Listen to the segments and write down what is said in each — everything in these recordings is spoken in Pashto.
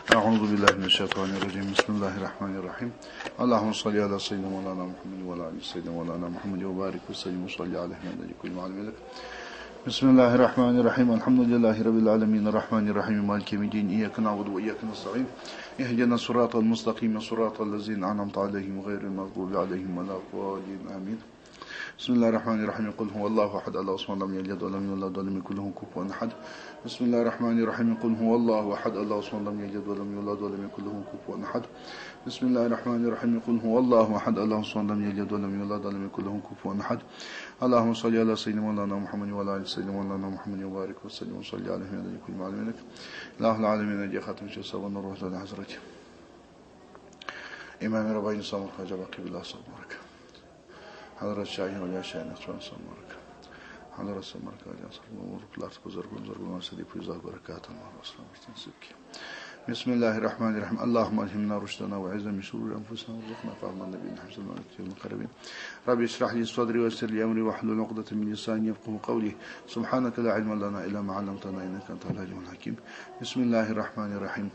أعوذ بالله من الشيطان الرجيم بسم الله الرحمن الرحيم اللهم صل على سيدنا مولانا محمد وعلى آل سيدنا مولانا محمد وبارك وسلم وصل عليه من كل معلم لك بسم الله الرحمن الرحيم الحمد لله رب العالمين الرحمن الرحيم مالك يوم الدين إياك نعبد وإياك نستعين اهدنا الصراط المستقيم صراط الذين أنعمت عليهم غير المغضوب عليهم ولا الضالين آمين بسم الله الرحمن الرحيم قل هو الله أحد الله الصمد لم يلد ولم يولد ولم يكن له كفوا أحد بسم الله الرحمن الرحيم قل هو الله أحد الله الصمد لم يلد ولم يولد ولم يكن له كفوا أحد بسم الله الرحمن الرحيم قل هو الله أحد الله الصمد لم يلد ولم يولد ولم يكن له كفوا أحد اللهم صل على سيدنا مولانا محمد وعلى آل سيدنا مولانا محمد وبارك وسلم وصل عليه من كل معلم لك إله العالمين جاء خاتم الشيخ ونور وحده حضرته إمام ربين صامر حجاب قبل صبرك حضرت شاهين ولا شاهين أسوان صامرك حضرت صامرك ولا صامرك لا تبزرقون زرقون سدي فيزاه بركات الله وسلام تنسبك بسم الله الرحمن الرحيم اللهم ألهمنا رشدنا وعزنا من شرور أنفسنا وارزقنا فهم النبي حسن المقربين ربي اشرح لي صدري ويسر لي أمري واحلل عقدة من لساني يفقهوا قولي سبحانك لا علم لنا إلا ما علمتنا إنك أنت العليم الحكيم بسم الله الرحمن الرحيم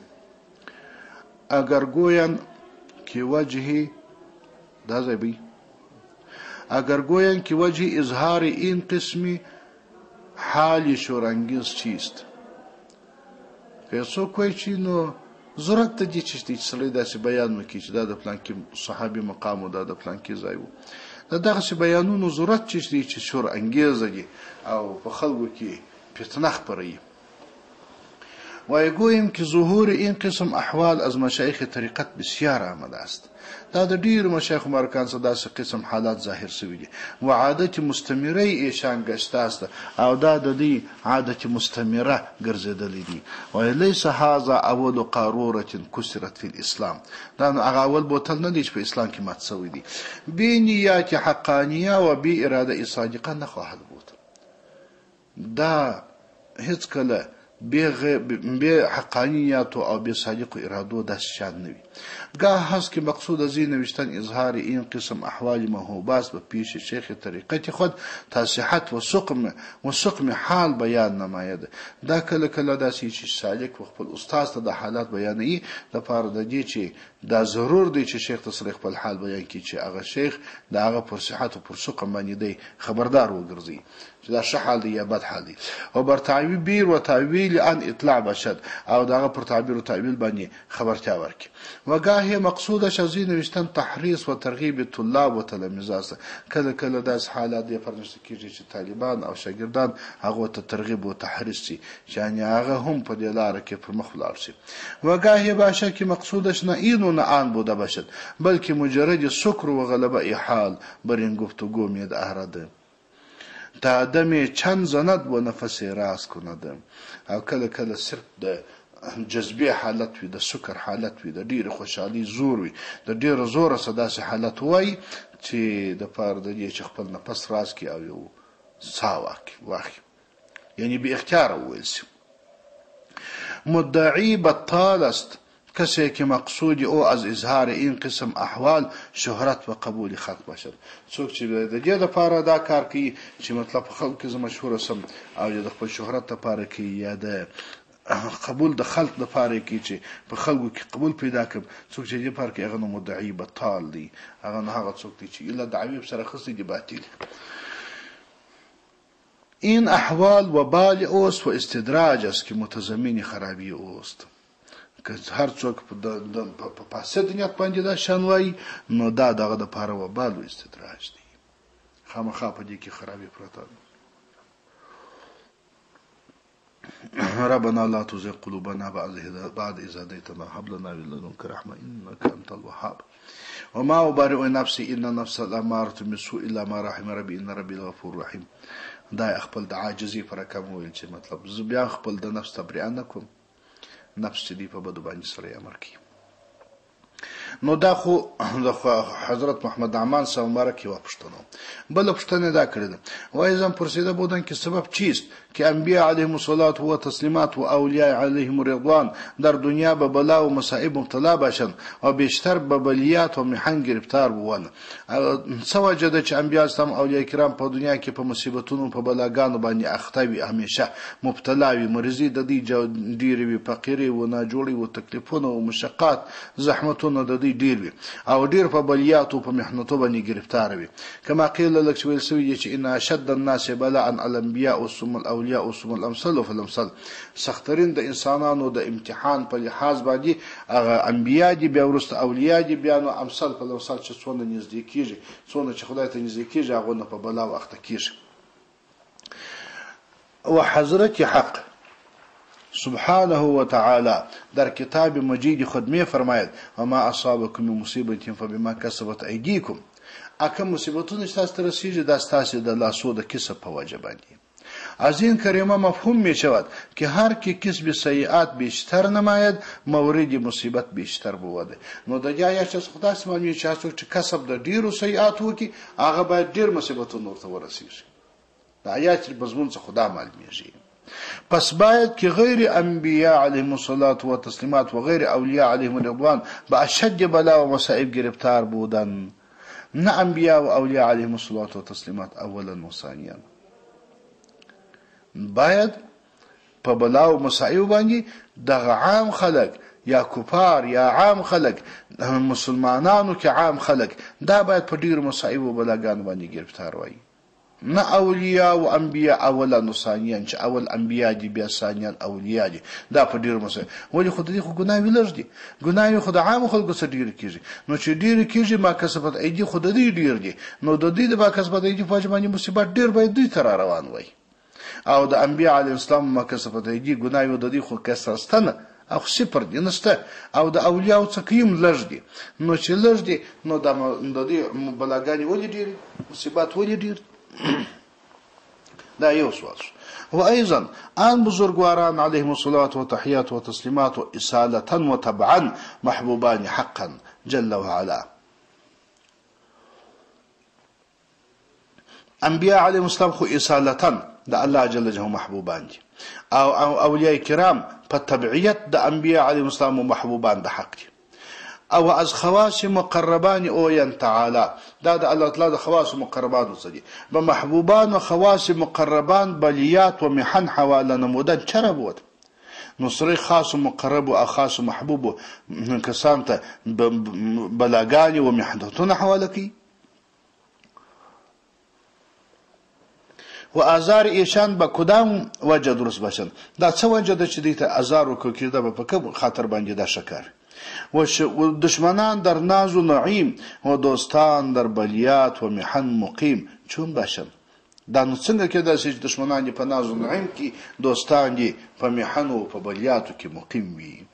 أجرجويا كوجهي ده زبي أجرجويا كوجه إظهار إن قسمي حال شورانجيز چیست که سو کوئی چی نو ضرورت ته دي چې سړی داسې بیان وکړي چې دا د پلان کې صحابي مقام او دا د پلان کې ځای وو دا دغه بیانونو ضرورت چې شور انګیز دي او په خلکو کې فتنه خپروي ويقوم که ظهور این قسم احوال از مشایخ طریقت بسیار آمده است دا د ډیر مشایخ مرکان څخه داسې قسم حالات ظاهر شوي دي و عادت مستمره ایشان گشته است او دا د دې عادت مستمره ګرځېدلې دي و ليس هذا اول قاروره كسرت في الاسلام دا هغه اول بوتل نه دي چې په اسلام کې مات شوی دي بنیات حقانیه و بی اراده صادقه نه خواهد بود دا هیڅ کله به حقانیت او به صادق اراده داس شان نوي گاه هست که مقصود از این نوشتن اظهار این قسم احوال محبوبات به پیش شیخ طریقت خود تصحیحات و سقم حال بیان نماید دا کله کله داسې چې سالک و خپل استاد ته د حالات بیانوي د پاره د دې چې دا ضرور دی چې شیخ تصریح خپل حال بیان کړي چې هغه شیخ د هغه پر صحت او پر سقم باندې دی خبردار وګرځي چې دا ښه حال دی یا بد حال دی او بر تعبیر و تعویل ان اطلاع بشد او داغه پر تعبیر و تعویل باندې خبرتیا ورکړي وگاهی مقصودش از این نوشتن تحریص و ترغیب طلاب و تلامذه است کله کله داس حالات دی پرنشته کیږي چې طالبان او شاګردان هغه ته ترغیب و تحریص شي یعنی هغه هم په دې لار کې پر مخ ولاړ شي وگاهی باشه که مقصودش نه این و نه آن بوده باشد بلکه مجرد سکر و غلبه حال بر این گفتگو مید اهرده تا آدمی چند زند و نفس راست کنده او کله کله صرف د جذبی حالت وي د سکر حالت وي د ډیر خوشحالي زور وي د ډیر زور سره داسې حالت وای چې د پاره د دې چې خپل نفس راز کی او یو واخی یعنی به اختیار اول شي مدعی بطال است کسی که مقصودی او از اظهار این قسم احوال شهرت و قبول خلق باشد څوک چې د دې لپاره دا کار کوي چې مطلب خلک زما مشهور سم او د خپل شهرت لپاره کوي یا د قبول د خلق لپاره کوي چې په خلکو کې قبول پیدا کړي څوک چې دې لپاره کوي هغه مدعی بطال دی هغه نه هغه څوک دی چې الا دعوی سره خاصه دی باطل این احوال وبال اوست و استدراج است که متضمن خرابی اوست که هر څوک په فاسد نیت باندې دا شانوي نو دا دغه د پاره وبال او استدراج دی خامخا په دې کې خرابي پراته ربنا لا تزغ قلوبنا بعد إذ هديتنا هب لنا من لدنك رحمة إنك أنت الوهاب وما أبرئ نفسي إن النفس لأمارة بالسوء إلا ما رحم ربي إن ربي الغفور رحيم دا خپل د عاجزي پر کوم ویل چې مطلب زه بیا خپل د نفس تبرئه نکوم نفس دې په بدو باندې سره امر کوي نو دا خو د حضرت محمد عمان صاحب مبارک یو پښتنو بل پښتنه دا کړی و ایزم پرسیده بودن که سبب چیست که انبیاء علیهم الصلاة و تسلیمات و اولیاء علیهم الرضوان در دنیا به بلا و مصائب مبتلا باشند و بیشتر به بلیات و محن گرفتار بوند څه وجه ده چې انبیاء اسلام اولیاء کرام په دنیا کې په مصیبتونو په بلاګانو باندې اخته وي همیشه مبتلا وي مرضی د دې ډېرې وي فقیرې و ناجوړې و تکلیفونه و مشقات زحمتونه د دې ډېر وي او ډېر په بلیاتو په محنتو باندې گرفتار وي کما قیل لک چې ویل سوي چې ان اشد الناس بلاء الانبیاء ثم الاولیاء ثم الامثال فالامثال سخترین د انسانانو د امتحان په لحاظ باندې هغه انبیاء دي بیا وروسته اولیاء دي بیا نو امثال فالامثال چې څونه نږدې کیږي څونه چې خدای ته نږدې کیږي هغه نه په بلا او اخته کیږي و حضرت حق سبحانه وتعالى در کتاب مجید خود می فرماید وما اصابكم من مصیبه فبما کسبت ایدیکم اکه مصیبتونه چې تاسو ته رسیږي دا ستاسو د لاسو د کسب په وجه باندې از این کریمه مفهوم می شود که هر کی کسب سیئات بیشتر نماید مورد مصیبت بیشتر بوده نو د جای چې خدای سمونی چې کسب د ډیرو سیئاتو کې هغه باید ډیر مصیبتونه ورته ورسیږي د آیات مضمون څخه خدا معلومیږي پس باید که غیر انبیاء علیهم الصلاة و تسلیمات و غیر اولیاء علیهم الرضوان با اشد بلا و مصائب گرفتار بودن نه انبیاء و اولیاء علیهم الصلاة و تسلیمات اولا و ثانیا باید په بلا و مصائب باندې دغه عام خلق یا کفار یا عام خلق مسلمانانو کې عام خلق دا باید په ډیر مصائب و بلاګان باندې گرفتار وای نه اولیاء و انبیاء اولا و ثانیا چې اول انبیاء دي بیا ثانیا اولیاء دي دا په ډیر مصائب ولی خو دې خو ګناه ویلر دي ګناه خو د عام خلکو سره ډیر کیږي نو چې ډیر کیږي ما کسبت ایدي خو د دې ډیر دي نو د دې د ما کسبت ایدي په باندې مصیبت ډیر باید دوی تر روان وای او د انبیاء علیهم السلام ما کسبت ایدي ګناه و د دې خو کساستنه او صفر دي نشته او د اولیاء څخه یم لږ دي نو چې لږ دي نو د دې بلاګانی ولې ډیر مصیبت ولې ډیر دا یو سوال و ايضا ان بزرگواران عليهم الصلاه وتحيات وتسليمات اصاله وتبعا محبوبان حقا جل وعلا انبیاء علیهم السلام خو اصاله د الله جل جلاله محبوبان دي او اولیاء کرام په تبعیت د انبیاء علیهم السلام محبوبان د حق دي او از خواص مقربان او ين تعالی دا د الله تعالی د خواص مقربان وسدي به محبوبان او خواص مقربان بلیات و محن حواله نمودن چره بود نصری خاص مقرب او خاص محبوب کسان ته بلاګانی و محدتون حواله کی و آزار ایشان به کدام وجه درست باشن دا څه وجه ده چې دې ته آزار وکړي دا په کوم خاطر باندې دا شکر و دشمنان در ناز و نعیم و دوستان در بلیات و محن مقیم چون باشن دا نو څنګه کې دا چې دشمنان په ناز و نعیم کې دوستان دي په محن او په بلیاتو کې مقیم وي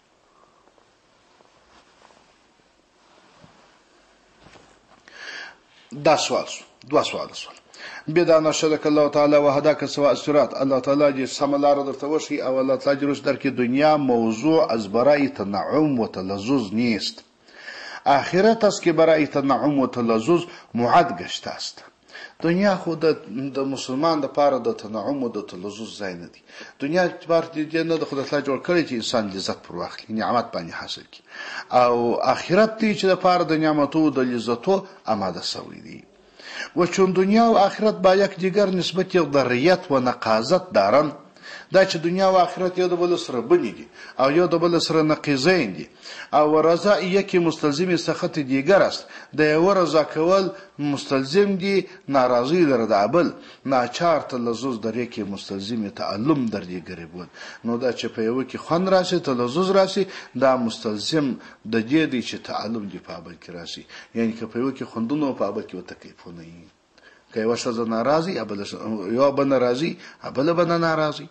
دا سوال دوا سوال بدانا شرک الله تعالی وحدک سوا الصراط الله تعالی دې سملار درته وشي او الله تعالی روش در کې دنیا موضوع از برای تنعم و تلذذ نیست آخرت است که برای تنعم و تلذذ معد گشته است دنیا خود د مسلمان د پاره د تنعم او د تلذذ ځای نه دی دنیا اعتبار دې نه د خدای تعالی جوړ کړی چې انسان لذت پر واخلي نعمت باندې حاصل کړي او آخرت دې چې د پاره د نعمتو د لذتو آماده شوی دی و چون دنیا و آخرت با یکدیگر نسبت ضریت و نقاضت دارن دا چې دنیا و آخرت یو د بل سره بنی دي او یو د بل سره نقیضین دي او رضا یکی مستلزم سخط دیگر است د یو رضا کول مستلزم دي ناراضی در د بل ناچار تلذذ در یکی مستلزم تعلم در دیگر بود نو دا چې په یو کې خون راشي تلذذ راشي دا مستلزم د دې دي چې تعلم دی په بل کې راشي یعنی که په یو کې خوندونو په بل کې تکلیفونه وي که یو شخص ناراضي یا بل ناراضي بل ناراضي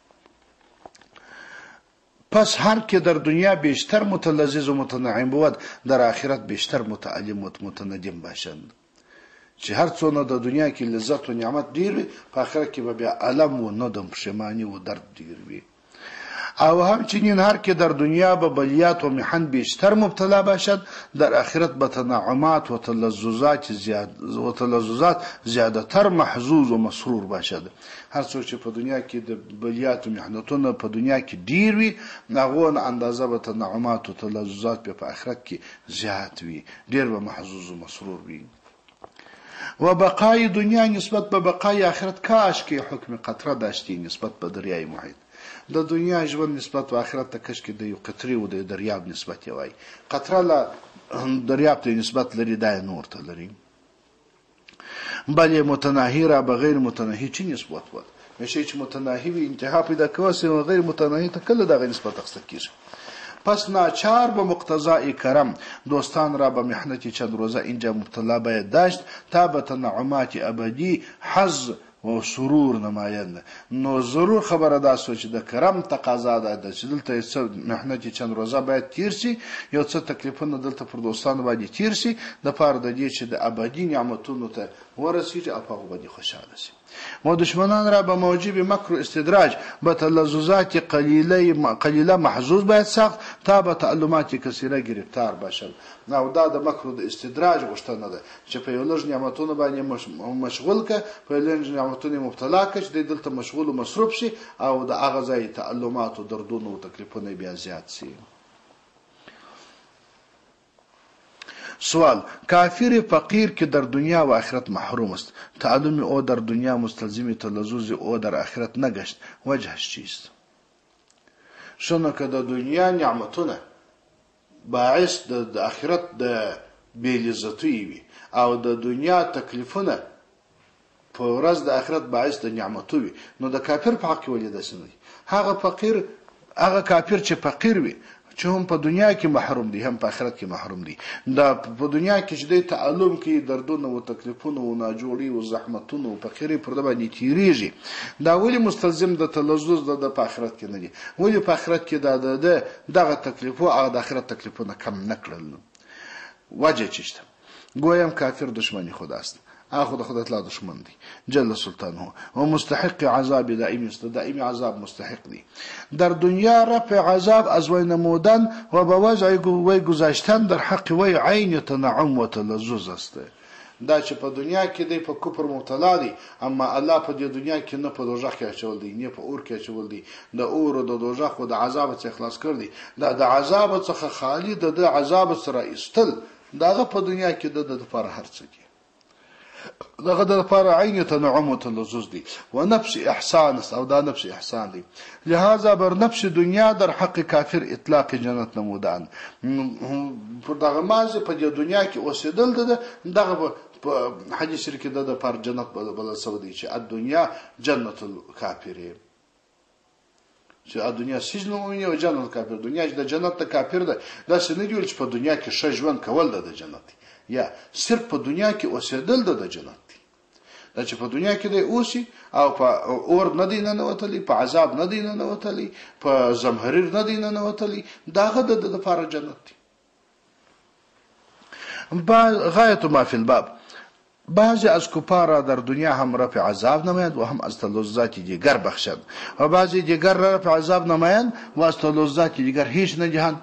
پس هر که در دنیا بیشتر متلذذ و متنعم بود در آخرت بیشتر متعلم و متندم باشند چې هر څونه د دنیا کې لذت و نعمت ډیر په آخرت کې به بیا الم و ندم پښیمانی و درد ډیر وي او همچنین هر که در دنیا به بلیات و محن بیشتر مبتلا باشد در آخرت به تنعمات و تلذذات زیادتر محظوظ و مسرور باشد. هر څوک چې په دنیا کې د بلیات و محنتونو په دنیا کې ډیر وي هغه اندازه به تنعمات و تلذذات په آخرت کې زیات وي، ډیر به محظوظ و مسرور وي. و بقای دنیا نسبت به بقای آخرت کاش کې حکم قطره داشتی نسبت به دریای محیط. د دنیا ژوند نسبت به آخرت ته کش کې د یو قطرې و د دریاب نسبت وای. قطره له دریاب ته نسبت لري، دا نور ته لري. بل متناهی را به غیر متناهی چی نسبت ود؟ شی چې متناهی وي انتها پیدا کوي او غیر متناهی ته کله دغه نسبت اخیستل کیږي. پس ناچار به مقتضای کرم دوستان را به محنت چند روزه اینجا مبتلا باید داشت تا به تنعمات ابدی حظ و سرور نمایند. نو ضرور خبره ده چې د کرم تقاضا ده چې دلته محنت چند روزه باید تیر شي، یو څه تکلیفونه دلته پر دوستانو باندې تیر شي د پاره د دې چې د ابدي نعمتونو ته ورسیږي او په هغه باندې خوشاله شي. و دشمنان را به موجب مکر و استدراج به تلذذات قلیله محظوظ باید ساخت تا به تعلمات کثیره گرفتار باشد. او دا د مکر و د استدراج غوښتنه ده چې په یو لږ نعمتونو باندې مشغول که، په لږ نعمتونو مبتلا که چې دلته مشغول و مصروف شي او د هغه ځای تعلمات و دردونه و تکلیفونه بیا زیات شي. سوال: کافر فقیر که در دنیا و آخرت محروم است، تعلم او در دنیا مستلزم تلذذ او در آخرت نگشت، وجهش چیست؟ شنو که د دنیا نعمتونه باعث د آخرت د بی‌لذتۍ وي او د دنیا تکلیفونه په ورځ د آخرت باعث د نعمتو وي، نو د کافر په حق کې ولې داسې نه دي؟ هغه کافر چې فقیر وي چې هم په دنیا کې محروم دي هم په آخرت کې محروم دي. دا په دنیا کې چې د تعلم کې دردونه او تکلیفونه او ناجوړي او زحمتونه او فقیري پر باندې تیریږي، دا ولې مستلزم د تلذذ د په آخرت کې نه دي؟ ولې په آخرت کې دغه تکلیفو او د آخرت تکلیفونه کم نه کړل؟ وجه چیشته؟ گویم کافر دشمنی خداست، خود خودت لا دشمن دی جل سلطانه و مستحق عذاب دائمی است، دائمی عذاب مستحق دی. در دنیا رفع عذاب از وی نمودن و به وضع وی گذاشتن در حق وی عین تنعم و تلذذ است. دا چې په دنیا کې دی په کفر مبتلا دی، اما الله په دې دنیا کې نه په دوزخ کې اچول دی نه په اور کې اچول دی، د اور او د دوزخ او د عذاب څخه خلاص کړ دی. دا د عذاب څخه خالی د عذاب سره استل داغه په دنیا کې د لپاره هر څه دی، دغه د لپاره عین تنعم و تلذذ دی و نفس احسان است او دا نفس احسان دی. لہذا بر نفس دنیا در حق کافر اطلاق جنت نمودن. پر دغه مازه په دنیا کې اوسېدل دغه په حدیث کې د پر جنت بل سعودي چې الدنیا جنت الکافرین، چې دنیا سجن المؤمنین او جنت الکافر. دنیا چې د جنت د کافر ده، دا څه نه دی چې په دنیا کې ښه ژوند کول د جنت دی، یا صرف په دنیا کې اوسېدل د جنت دی. دا چې په دنیا کې دی اوسي او په اور نه دی ننوتلی، په عذاب نه دی ننوتلی، په زمهریر نه دی ننوتلی، داغه د لپاره جنت دی. غایت ما فی الباب: بعضی از کفار در دنیا هم رفع عذاب نمایند و هم از تلذذات دیگر بخشند و بعضی دیگر رفع عذاب نمایند و از تلذذات دیگر هیچ ندهند،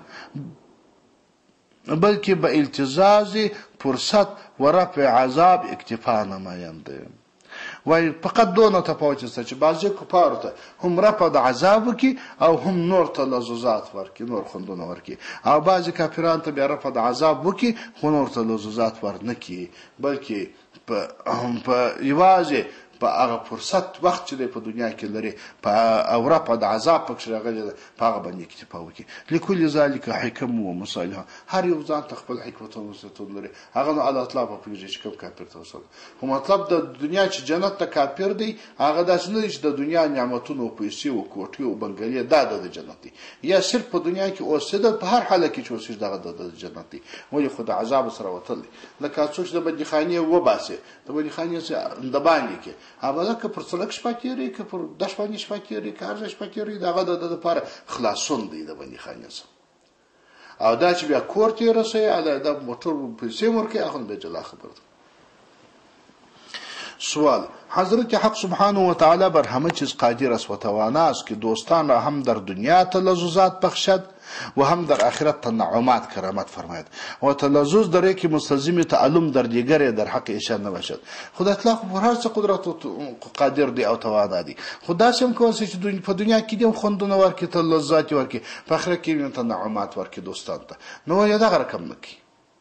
بلکه به التزاز فرصت و رفع عذاب اکتفا نمایند. و فقط دونه تفاوت است چې بعضی کفار ته هم رفع د عذاب وکي او هم نور تلذذات ورکي، نور خوندونه ورکي، او بعضی کافرانو ته بیا رفع د عذاب وکي خو نور تلذذات ورنکي، بلکې په یوازې په هغه فرصت وخت چې په دنیا کې لري او رفع د عذاب پکې راغلی په هغه باندې اکتفا وکړي. لکل ذلک حکم و مصالحه، هر یو ځان ته خپل حکمت او مصلحتونه لري، هغه نو الله تعالی په پیږي چې کوم کافر ته وصل. خو مطلب د دنیا چې جنت ته کافر دی هغه داسې نه دی چې د دنیا نعمتونه او پیسې او کوټې او بنګلې د جنت دی، یا صرف په دنیا کې اوسېدل په هر حال کې چې اوسېږي دغه د جنت دی. ولې خو د عذاب سره وتل لکه څوک چې د بندیخانې وباسي، د بندیخانې د باندې کې هغه که پر څلک شپه تیری که پر دش باندې شپه تیری که هر شپه تیری دغه د لپاره خلاصون دی د بندیخانې څخه. او دا چې بیا کور ته رسي علی د موټر پیسې ورکې هغه به جلا خبره. سوال: حضرت حق سبحانه و تعالی بر همه چیز قادر است و توانا است که دوستان را هم در دنیا تلذذات بخشد و هم در آخرت تنعمات کرامت فرماید و تلذذ در یک مستلزم تعلم در دیگر در حق ایشان نباشد. خدا اطلاق پر هر څه قدرت قادر دی او توانا دی. خدا سم کوسی چې په دنیا کې دیم خوندونه ورکړي تلذذات ورکړي په آخرت کې تنعمات ورکړي دوستان ته نو یا دغه رقم نکړي.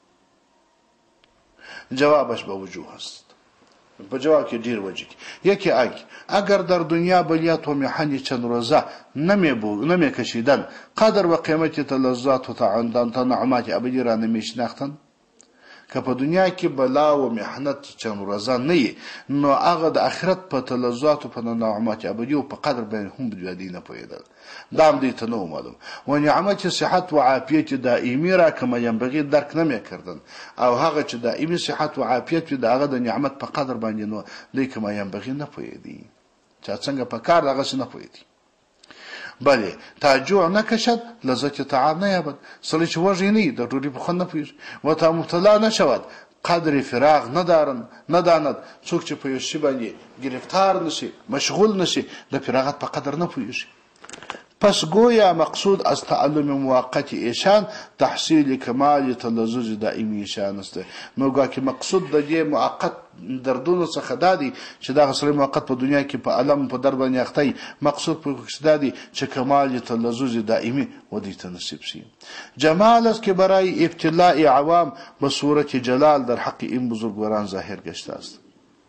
جوابش به وجوه است. په جواب کې ډیر وجه یکی اگر در دنیا بلیات و محنی چند روزه نمی کشیدن قدر و قیمت تلذات و تنعمات ابدی را نمی شناختن که په دنیا کې بلا و محنت چند روزه نه نو هغه د آخرت په تلذات و په نعمت ابدی او په قدر باندې هم بدی نه پوهیدل. دام دې ته نو معلوم و نعمت صحت و عافیت دائمی را کما ينبغي درک نمی کردن او هغه چې دائمی صحت و عافیت د هغه د نعمت په قدر باندې نو دې کما ينبغي نه پوهیدي چې څنګه په کار دغه نه پوهیدي. بله تاجوع نکشد لذت طعام نه یابد سړی چې وږی نه د ډوډۍ په خوند نه پوهیږي و تا مبتلا نشود قدر فراغ نه داند څوک چې په یو شي باندې گرفتار نشي مشغول نشي د فراغت په قدر نه پوهیږي. پس گویا مقصود از تعلم موقت ایشان تحصیل کمال تلذذ دائمی ایشان است. نو گویا که مقصود د دې موقت دردونو څخه دادی چې دا غسل موقت په دنیا کې په علم په در باندې اختی مقصود په کې دادی چې کمال تلذذ دائمی و دې تنصیب شي. جمال است که برای ابتلاء عوام به صورت جلال در حق این بزرگواران ظاهر گشته است.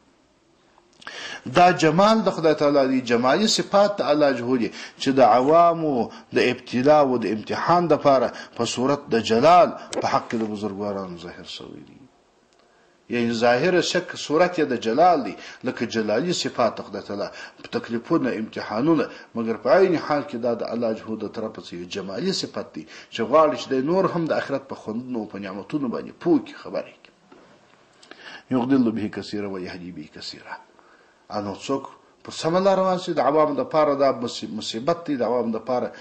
دا جمال د خدای تعالی دی جمالی صفات د الله جهودی چې د عوامو د ابتلاء او د امتحان د لپاره په صورت د جلال په حق د بزرګوارانو ظاهر شوی دی. یعنی ظاهر شک صورت د جلال دی لکه جلالی صفات د خدای تعالی په تکلیفونه امتحانونه مګر په عین حال کې دا د الله جهود طرف څخه جمالی صفات دی چې غواړي چې د نور هم د آخرت په خوندونو او په نعمتونو باندې پوکي خبرې یغدل به کثیره و یهدی به کثیره. انو څوک په سم لار روان شي د عوام د پاره دا مصیبت دی د عوام د پاره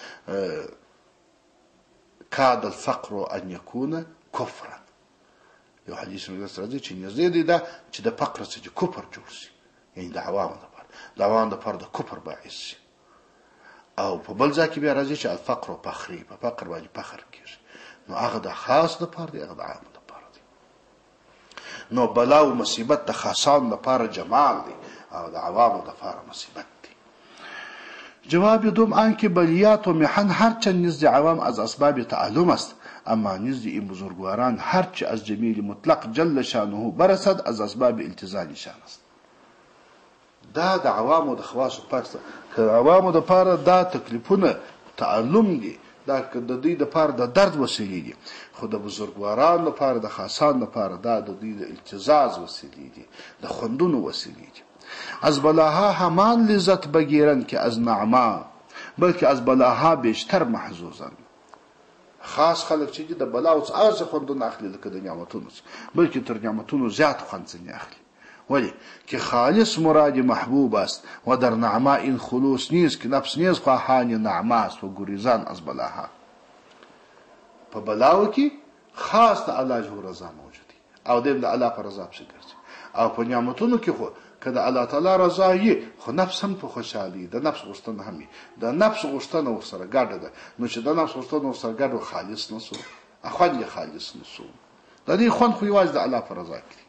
کاد الفقر ان يكون كفرا. یو حدیث موږ سره دی چې نزدې دی دا چې د فقر څخه کفر جوړ شي یعنی د عوام د پاره د کفر باعث شي. او په بل ځای کې بیا راځي چې الفقر فخری په فقر باندې فخر کیږي نو هغه د خاص د پاره دی هغه د عام د پاره دی. نو بلا او مصیبت د خاصان لپاره جمال دی او د عوامو د لپاره مصیبت دی. جواب دوم آنکه بلیات و محن هرچند نزد عوام از اسباب تعلم است اما نزد این بزرگواران هرچه از جمیل مطلق جل شانه برسد از اسباب التزامشان است. دا د عوامو د خواص پرسته که عوامو د لپاره دا تکلیفونه تعلم دی دا د دې د لپاره د درد وسیلې دي خو د بزرګوارانو لپاره د خاصان لپاره دا د دې د التزاز وسیلې دي د خوندونو وسیلې دي. از بلاها همان لذت بگیرند که از نعما بلکه از بلاها بیشتر محظوظند. خاص خلک چې د بلا او څه خوندونه اخلي لکه د نعمتونو بلکې تر نعمتونو زیات خوند ځنې اخلي. ولی که خالص مراد محبوب است و در نعما این خلوص نیست که نفس نیز خواهان نعما است و گریزان از بلاها. په بلاو کې خاص د الله جل رضا موجودي او د الله پر رضا پسې ګرځي او په نعمتونو کې خو کله الله تعالی رضا یې خو نفس هم په خوشحالي د نفس غوښتنه هم د نفس غوښتنه ورسره ګډه ده نو چې د نفس غوښتنه ورسره ګډه خالص نسو اخوان یې خالص نسو د دې خوند خو یوازې د الله پر رضا کې.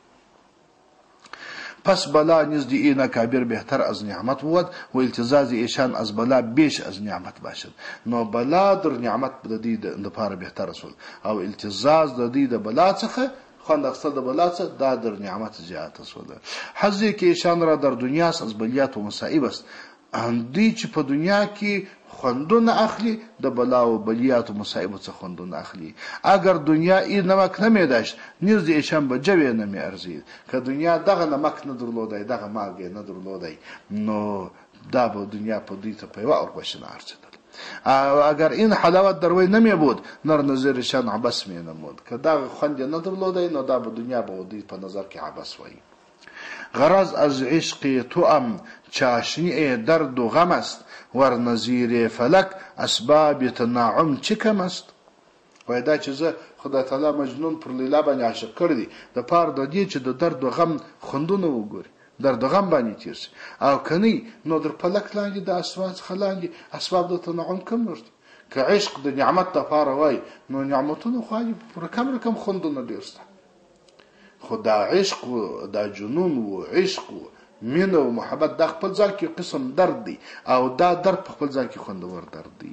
پس بلا نزد این اکابر بهتر از نعمت بود و التزاز ایشان از بلا بیش از نعمت باشد. نو بلا در نعمت د دې د لپاره بهتر رسول او التزاز د دې د بلا څخه خوند اخستل د بلا څخه دا در نعمت زیات رسول. حظی که ایشان را در دنیا از بلیات و مصائب است اندی چې په دنیا کې خوندونه اخلي د بلا او بلیات و مصائب څخه خوندونه اخلي. اگر دنیا این نمک نمی داشت نیز ایشان به جوی نمی ارزید که دنیا دغه نمک نه درلودای دغه مالګه نه درلودای نو دا به دنیا په دې ته په یو اور بشنه ارزیدل. اگر این حلاوت در وی نمی بود نر نظرشان عبس می نمود که دغه خوند نه درلودای نو دا به دنیا به دې په نظر کې عبس وای. غرض از عشق توام چاشنی درد و غم است ور نظیر فلک اسباب تنعم چه کم است. وایدا چې زه خدای تعالی مجنون پر لیلا باندې عاشق کړی د پاره د دې چې د درد او غم خوندونه وګوري درد غم باندې تیر شي او کني نو در پلک لاندې د اسواد څخه لاندې اسباب د تنعم کم نشته که عشق د نعمت لپاره وای نو نعمتونه خو رقم خوندونه ډېر شته خو دا عشق و دا جنون و عشق و مینه و محبت دا خپل ځان کې قسم درد دی او دا درد په خپل ځان کې خوندور درد دی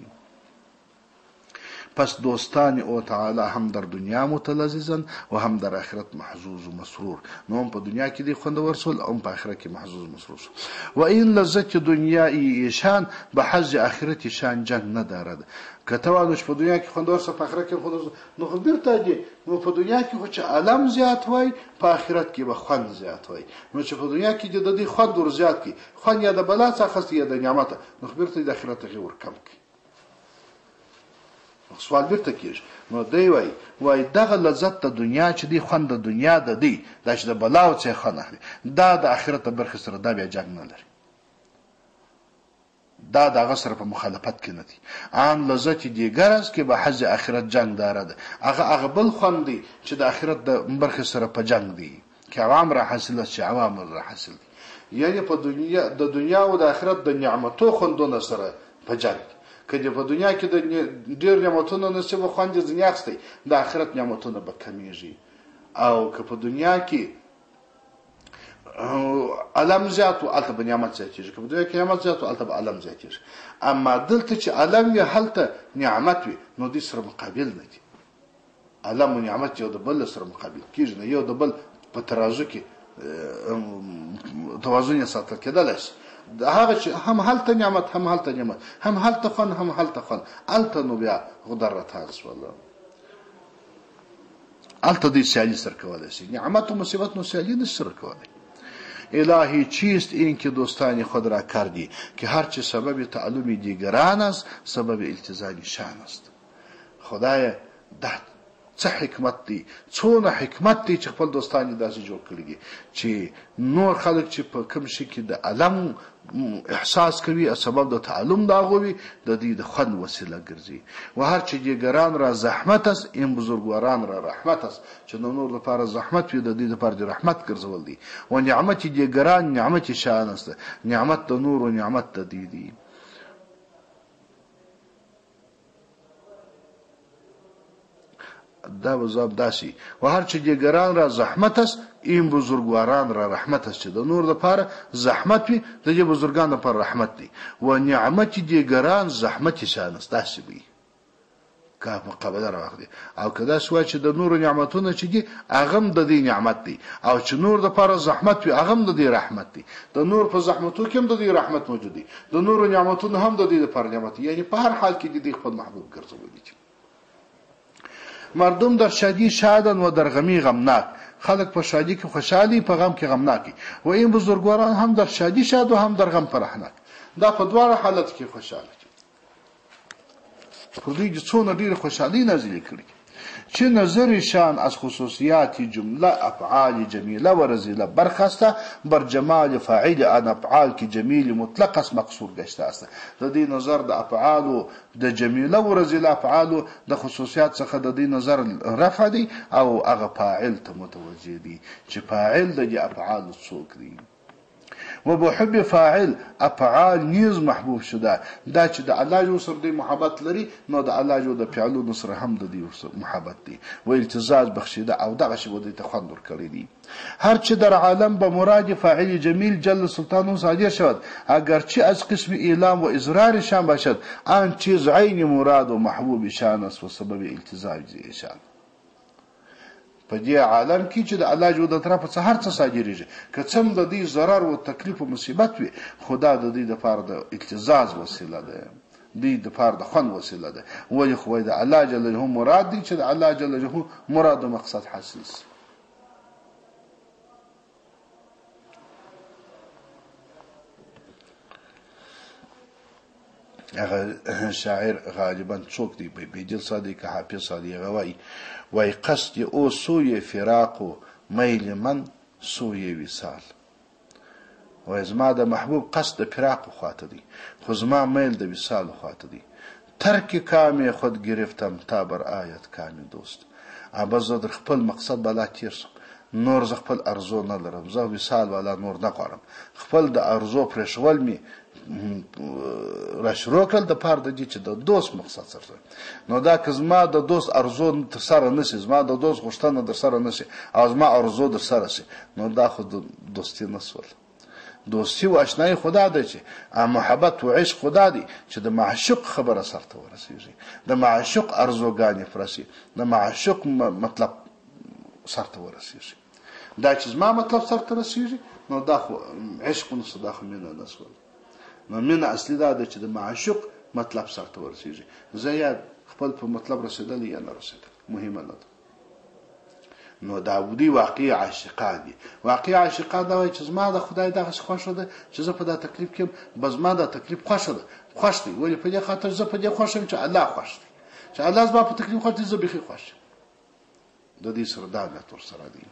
پس دوستان او تعالی هم در دنیا متلذذن و هم در آخرت محظوظ و مسرور نو هم په دنیا کې دی خوندور سول او هم په آخرت کې محظوظ و مسرور سول و این لذت دنیایی ایشان به حظ آخرت شان جنگ ندارد که توانش په دنیا کې خوندور سه په آخرت کې خوندور نو خو بیرته دی نو په دنیا کې خو چې علم زیات وای په آخرت کې به خوند زیات وای نو چې په دنیا کې د دې خوند ور زیات کی خوند یا د بلا څخه یا د نعمت نو بیرته د آخرت غیر کم کی سوال بیرته کیږي نو دی وای دغه لذت د دنیا چې دی خوند د دنیا د دی د چې د بلاو څخه خوند اخلي دا د آخرت برخه سره دا بیا جنگ نه لري دا دغه سره په مخالفت کې نه دي ان لذت دیګر است کې به حظ آخرت جنگ دارد هغه بل خوند دی چې د آخرت د برخه سره په جنگ دی کې عوام را حاصله چې عوام را حاصل دي یعنی په دنیا او د آخرت د نعمتو خوندونه سره په جنگ کله په دنیا کې د ډېر نعمتونو نصیب خوند ځنی اخستي د آخرت نعمتونه به کمیږي او که په دنیا کې علم زیات او الته نعمت زیاتېږي که په دنیا کې نعمت زیات او الته علم زیاتېږي اما دلته چې علم وي هلته نعمت وي نو دې سره مقابل نه دي علم او نعمت یو د بل سره مقابل کېږي نه یو د بل په ترازو کې توازن ساتل کېدلی شي هغه چې هم هلته نعمت هم هلته نعمت هم هلته خوند هم هلته خوند الته نو بیا غدرت هاس والله الته دې سیالي سره کولای شي نعمت و مصیبت نو سیالي نشي سره کولای الهی چیست این که دوستانی خود را کردی که هرچه سبب تعلم دیگران است سبب التزام شان است خدای ده څه حکمت دی څونه حکمت دی چې خپل دوستان داسې جوړ کړی دي چې نور خلک چې په کوم شي کې د علم احساس کوي او سبب د تعلم دا غوي د دې د خوند وسیله ګرځي و هر چې دیګران را زحمت است این بزرگواران را رحمت است چې نور لپاره زحمت وي د دې لپاره د رحمت ګرځول دي و نعمت دیګران نعمت شان است نعمت د نور او نعمت د دې دي دا وزاب داسي و هر چې دیګران را زحمت است این بزرگواران را رحمت است چې د نور لپاره زحمت وي د دې بزرګانو لپاره رحمت دی و نعمت دیګران زحمت شان است داسي وي کا مقابله راغلي او کدا شو چې د نور نعمتونه چې دي اغم د دې نعمت دی او چې نور لپاره زحمت وي اغم د دې رحمت دی د نور په زحمتو کې هم د دې رحمت موجود دی د نور نعمتونه هم د دې لپاره نعمت یعنی په هر حال کې د دې خپل محبوب ګرځولي دي مردم در شادی شادن و در غمی غمناک خلق په شادی کې خوشحالي په غم کې غمناکي و این بزرگواران هم در شادی شاد و هم در غم فرحناک دا په دواړه حالت کې خوشاله دي په دې څونه ډېر خوشحالي نازل کړي چې نظرشان از خصوصیات جمله افعال جمیله و رذیله برخسته بر جمال فاعل ان افعال کی جمیل مطلق است مقصور گشته است د دې نظر د افعال د جمیله و رذیله افعال د خصوصیات څخه د دې نظر رفع دی او هغه فاعل ته متوجه دی چې فاعل د افعال څوک دی و بحب فاعل افعال نیز محبوب شده دا چې د الله جو سره د محبت لري نو د الله جو د فعلونو سره هم د دې محبت دی و التزاز بخشیده او دغه شی ودی تخندر کړی دی هر چې در عالم به مراد فاعل جمیل جل سلطانو صادر شود اگرچه از قسم اعلام و اظهار شان باشد آن چیز عین مراد و محبوب شان است و سبب التزام شان په دې عالم کې چې د الله جو د طرفه څخه هر څه صادریږي که څم د دې ضرر او تکلیف او مصیبت وي خدا د دې لپاره د التزاز وسیله ده دې د لپاره د خوند وسیله ده ولی خو د الله جل جلاله مراد دي چې د الله جل جلاله مراد او مقصد حاصل شي هغه شاعر غالبا څوک دی بیدل صادق حافظ صادق وای قصد او سوی فراق و میل من سوی وصال وای زما د محبوب قصد فراق خواته دی خو زما میل د وصال خواته دی ترک کام خود گرفتم تا بر آیت کام دوست ابا زه در خپل مقصد بلا تیر سم نور زه خپل ارزو نه لرم، زه وصال والا نور نه غواړم. خپل د ارزو پرېښول مې را شروع کړل د پاره د دې چې د دوست مقصد سره. نو دا که زما د دوست ارزو ترسره نه شي، زما د دوست غوښتنه درسره نه شي او زما ارزو درسره شي، نو دا خو دوستي نه شول. دوستی و اشنایی خدا ده چې محبت و عشق خدا دی چې د معشوق خبره سرته ورسیږي، د معشوق ارزوګانې پرسي، د معشوق مطلب سرته ورسیږي. دا چې زما مطلب سرته رسیږي نو دا خو عشق نشته، دا خو مینه نه شول. نو مینه اصلي دا ده چې د معشوق مطلب سرته ورسیږي. زه یا خپل په مطلب رسیدلی یا نه رسیدلی مهمه نه ده. نو داودي واقعي عاشقان دي. واقعي عاشقان دا وایي چې زما د خدای دغسې خوښه ده چې زه په دا تکلیف کې یم، به زما دا تکلیف خوښه ده، خوښ دی. ولې په دې خاطر زه په دې خوښ یم چې الله خوښ دی، چې الله زما په تکلیف خوښ دی، زه بیخي خوښ یم. د دې سره دا علت ورسره دی.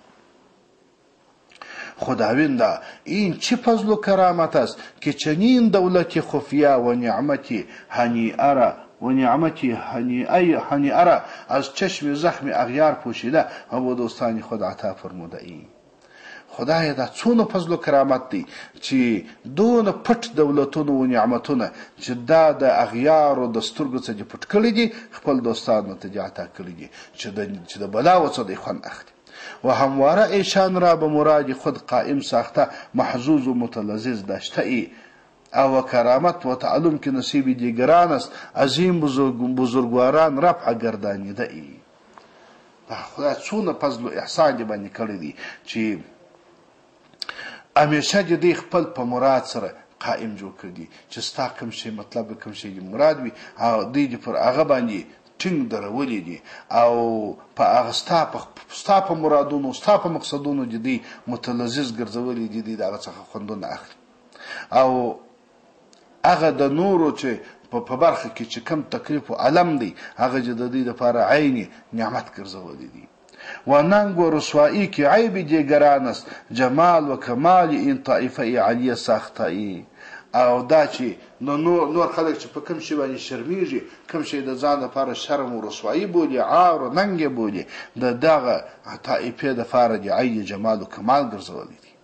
خداوند این چه فضل و کرامت است که چنین دولت خفیه و نعمتی هنیئه را و نعمتی هنیئه را از چشم زخم اغیار پوشیده و به دوستان خود عطا فرموده ای. خدای دا څونه فضل و کرامت دی چې دونه پټ دولتونه و نعمتونه چې دا د اغیارو د سترګو څخه پټ کړي دي، خپل دوستانو ته عطا کړي دي چې د بلا و څه دی خوند اخلي. و همواره ایشان را به مراد خود قائم ساخته محظوظ و متلذذ داشته ای. او کرامت و تعلم که نصیب دیگران است، عظیم بزرگواران رفع گردانیده ای. خدای څونه فضل و احسان دی باندې کړی دی چې همیشه دې خپل په مراد سره قائم جوړ کړي چې ستا کوم شی مطلب کوم شی مراد وي او دې پر هغه باندې ټینګ درولې دي او په هغه ستا په مرادونو ستا په مقصدونو دې متلذذ ګرځولې دي، دغه څخه خوندونه اخلي. او هغه د نورو چې په برخه کې چې کم تکلیف و علم دی هغه د دې لپاره عیني نعمت ګرځولې دي. و ننگ و رسوایی که عیب دیگران است، جمال و کمال این طائفه علیه ساخته ای. او دا چې نور خلک چې په کوم شي باندې شرمیږي، کوم شي د ځان لپاره شرم و رسوایی بولي، عار و ننګ بولي، د دغه طائفې لپاره د عین جمال و کمال ګرځولې دي.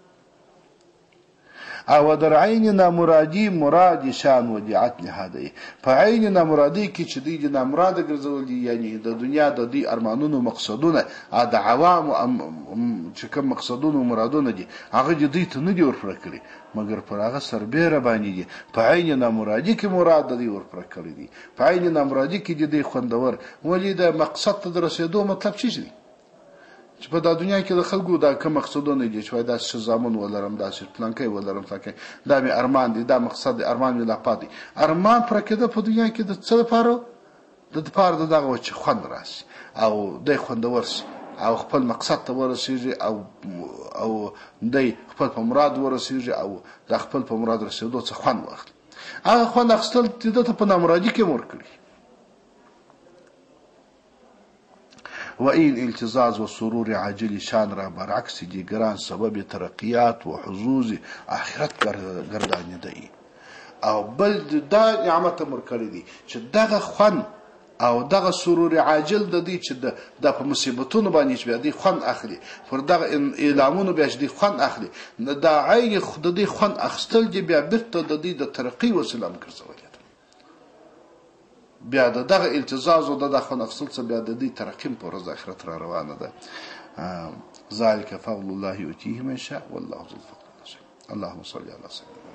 او در عین نامرادی مراد شان و دیعت نهاده. په عین نامرادی کې چې دوی د نامراده ګرځول دي، یعنی د دنیا د دوی ارمانونو مقصدونه د عوامو چې کوم مقصدونه و مرادونه دي هغه دوی ته نه دي ورپوره کړي، مګر پر هغه سربیره باندې دي. په عین نامرادی کې مراد د دوی ورپوره کړي دي، په عین نامرادی کې د دوی خوندور. ولې د مقصد ته د رسېدو مطلب څه دی؟ چې په دا دنیا کې د خلکو دا کوم مقصدونه دي چې وای دا شزامون ولرم، دا پلانکۍ ولرم، پلانکۍ دا مې ارمان دي، دا مقصد دی، ارمان مې لا پاتې. ارمان پوره کېده په دنیا کې د څه لپاره؟ د دپاره د دغه چې خوند راشي او دی خوندور شي او خپل مقصد ته ورسېږي او دی خپل په مراد ورسېږي او د خپل په مراد رسېدو څخه خوند واخلي. هغه خوند اخیستل ده ته په نامرادي کې هم ورکړي. و این التزاز و سرور عاجل شان را برعکس دیگران سبب ترقیات و حظوظ آخرت گردانیده ای. او بل دا نعمت مرکړی دی چې دغه خوند او دغه سرور عاجل د دې چې د په مصیبتونو باندې چې دې خوند اخلي، پر دغه اعلامونو بیا چې دې خوند اخلي، دا عین خود دې خوند اخستل دي بیا بیرته د دې د ترقی وسیله ګرځولې. بیا دغه التزاز او دغه خوند اخستل څخه بیا د دې ترقی په ورځ آخرت را روانه ده. ذلك فضل الله يؤتيه من شاء والله ذو الفضل العظيم. اللهم صل على سيدنا